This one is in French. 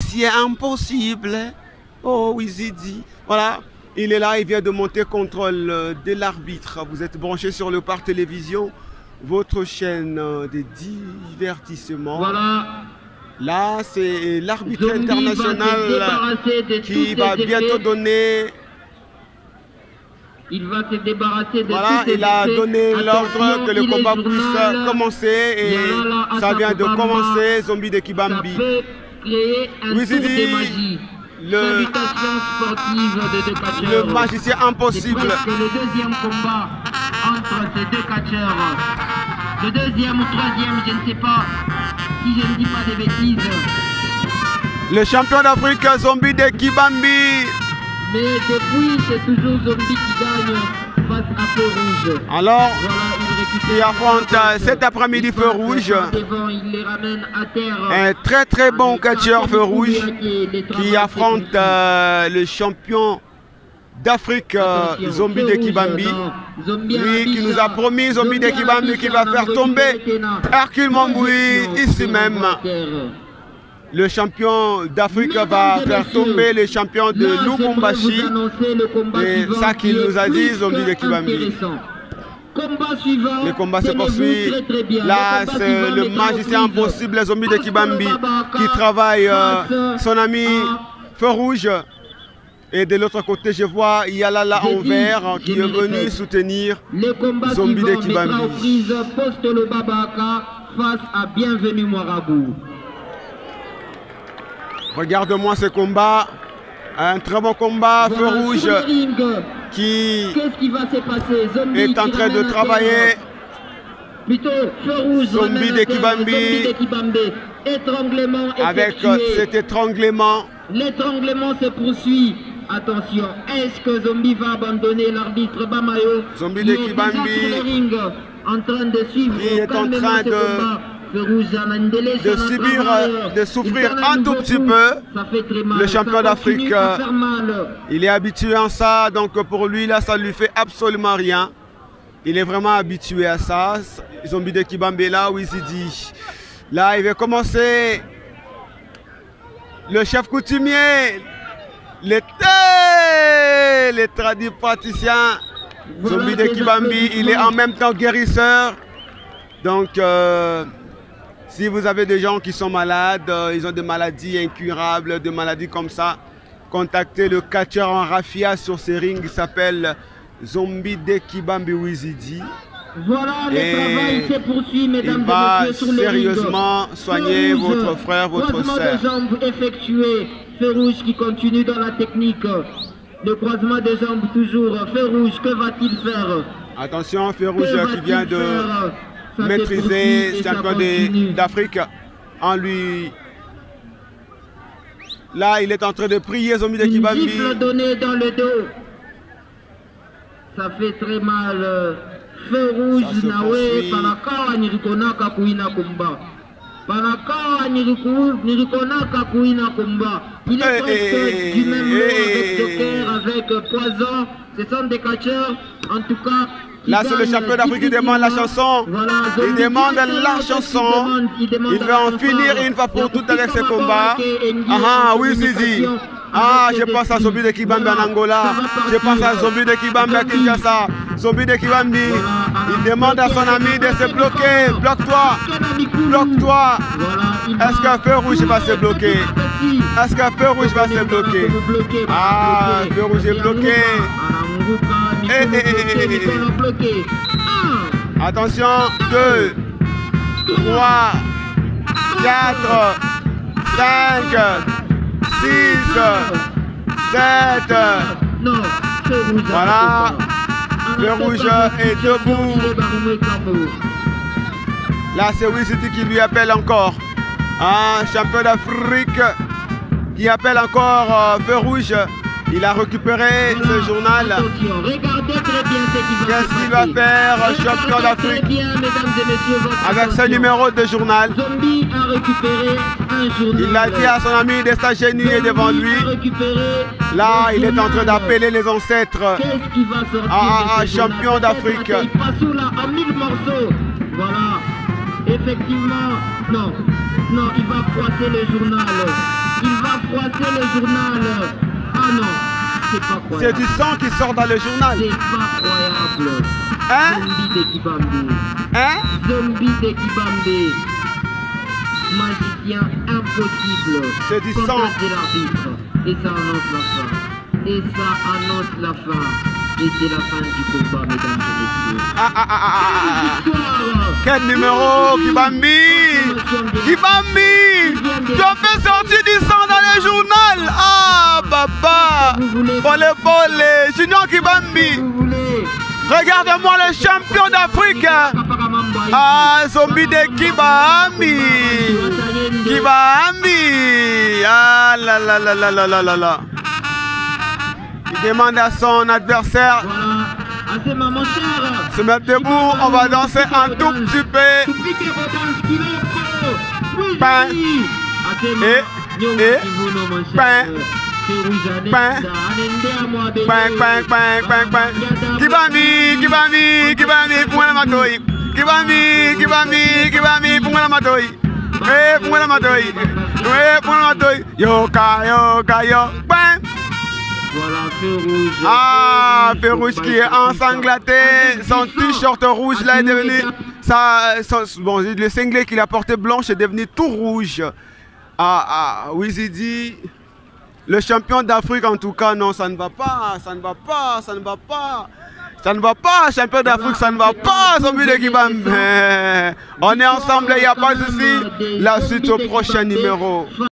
magicien impossible. Oh, Wizidi. Voilà, il est là, il vient de monter contrôle de l'arbitre. Vous êtes branché sur le Parc Télévision, votre chaîne de divertissement. Voilà. Là, c'est l'arbitre international qui va bientôt donner... Il va se débarrasser de voilà, il a donné l'ordre que le combat puisse commencer et ça vient de commencer. Zombie de Kibambi. Wizidi, le magicien impossible. C'est le deuxième combat entre ces deux catcheurs. Le deuxième ou troisième, je ne sais pas si je ne dis pas des bêtises. Le champion d'Afrique, Zombie de Kibambi. Mais depuis, c'est toujours Zombie qui gagne face à Feu Rouge. Alors, voilà, il affronte cet après-midi Feu Rouge. Il les ramène à terre. Un très très bon catcheur Feu Rouge qui affronte le champion d'Afrique, Zombie de Kibambi. Lui qui nous a promis, Zombie de Kibambi, qui va faire tomber Hercule Mamboui ici même. Le champion d'Afrique va faire tomber le champion de Lubumbashi. Et ça qu'il nous a dit, Zombie de Kibambi. Le combat se poursuit. Là, c'est le magicien impossible, Zombie de Kibambi, qui travaille son ami Feu Rouge. Et de l'autre côté, je vois Yalala en vert qui est venu soutenir Zombie de Kibambi. Face à Bienvenue Marabout. Regarde-moi ce combat, un très bon combat, Feu Rouge qui est en train de travailler. Plutôt, Feu Rouge, Zombie de Kibambi, étranglement avec cet étranglement. L'étranglement se poursuit. Attention, est-ce que Zombie va abandonner l'arbitre Bamayo? Zombie de Kibambi en train de suivre, qui est en train de souffrir un tout petit peu. Le champion d'Afrique, il est habitué à ça, donc pour lui là ça lui fait absolument rien. Il est vraiment habitué à ça. Zombie de Kibambi là, Wizidi. Là il va commencer le chef coutumier, les tradis praticiens. Zombie de Kibambi, il est en même temps guérisseur. Donc si vous avez des gens qui sont malades, ils ont des maladies incurables, des maladies comme ça, contactez le catcheur en raffia sur ces rings, il s'appelle Zombie de Kibambi Wizidi. Voilà, le travail se poursuit, mesdames et messieurs, sur le sérieusement soigner votre frère, votre soeur. De jambes effectué, Feu Rouge qui continue dans la technique. Le croisement des jambes toujours. Feu Rouge, que va-t-il faire? Attention, Feu Rouge qui vient de maîtriser champion d'Afrique en lui. Là, il est en train de prier Zombie de Kibambi. Une gifle donnée dans le dos. Ça fait très mal. Feu Rouge, Nawe, Panaka, Nirikona, Kakuina, Kumba. Panaka, Nirikona, Kakuina, Kumba. Il est presque du même lot avec Joker, avec Poison. Ce sont des catcheurs, en tout cas. Là, c'est le champion d'Afrique qui demande la chanson. Voilà, il demande la chanson. Il va en finir une fois pour toutes avec ce combat. Ah, oui, Zizi. Ah, je pense à Zombie de Kibambi en Angola. Je pense à Zombie de Kibambi à Kinshasa. Zombie de Kibambi, il demande à son ami de se bloquer. Bloque-toi. Bloque-toi. Est-ce qu'un Feu Rouge va se bloquer? Est-ce qu'un Feu Rouge va se bloquer? Ah, Feu Rouge est bloqué. Attention, 2, 3, 4, 5, 6, 7. Voilà, le rouge est debout. Là, c'est Wizidi qui lui appelle encore. Un champion d'Afrique qui appelle encore Feu Rouge. Il a récupéré ce journal. Qu'est-ce qu'il va faire, champion d'Afrique, avec ce numéro de journal? Il a dit à son ami de s'agenouiller devant lui. Là, il est en train d'appeler les ancêtres. Champion d'Afrique. Voilà. Effectivement, non, il va froisser le journal. Il va c'est le journal. Ah non, c'est pas croyable. C'est du sang qui sort dans le journal. C'est pas croyable. Hein? Zombie de Kibambé. Hein? Zombie de Kibambé. Magicien impossible. C'est du sang. Contact de l'arbitre. Et ça annonce la fin. Et ça annonce la fin. Et c'est la fin du combat, mesdames et messieurs. Victoire. Quel numéro, Kibambi? Kibambi! Tu as fait sortir du sang dans le journal! Ah, papa! Volleyball, Junior Kibambi! Vous voulez. Regarde-moi le champion d'Afrique! Ah, zombie de Kibambi! Kibambi! Ah là là là là là là là là! Il demande à son adversaire se mettre debout, on va danser un tout petit peu. Pain. Et pain. Pain. Pain, pain, pain, pain, pain. Kibambi, Kibambi, Kibambi, pour la matouille. Kibambi, Kibambi, Kibambi, pour la matouille. Eh, pour la matouille. Eh, pour la matouille. Yoka, yoka, yo. Pain. Voilà, feu rouge. Ah, feu rouge qui est ensanglanté. Son t-shirt rouge là est devenu. Bon, le singlet qu'il a porté blanche est devenu tout rouge. Wizidi, le champion d'Afrique en tout cas, non, ça ne va pas, ça ne va pas, ça ne va pas. Ça ne va pas, champion d'Afrique, ça ne va pas, zombie de Kibambi. On est ensemble, il n'y a pas de souci. La suite au prochain numéro.